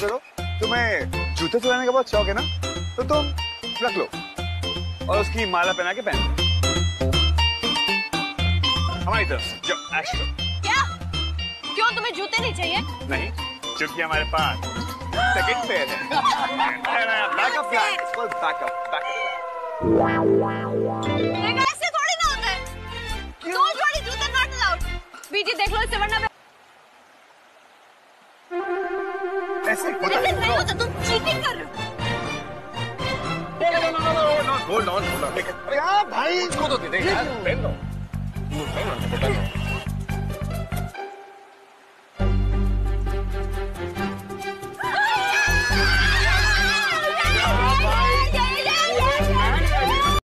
करो, तुम्हें जूते चलाने का बहुत शौक है ना, तो तुम रख लो और उसकी माला पहना के पहन लो। हमारी तरफ से जो एक्शन। क्या? क्यों तुम्हें जूते नहीं चाहिए? नहीं, क्योंकि हमारे पास सेकंड पेयर है। Backup plan, backup. ऐसे थोड़ी ना होता है। दो जोड़ी जूते नॉट अलाउड। बीजी देख लो इससे, वरना ऐसे नहीं होता। तुम चीटिंग कर रहे हो। Hold on. क्या भाई, इसको तो दे यार, पहन लो।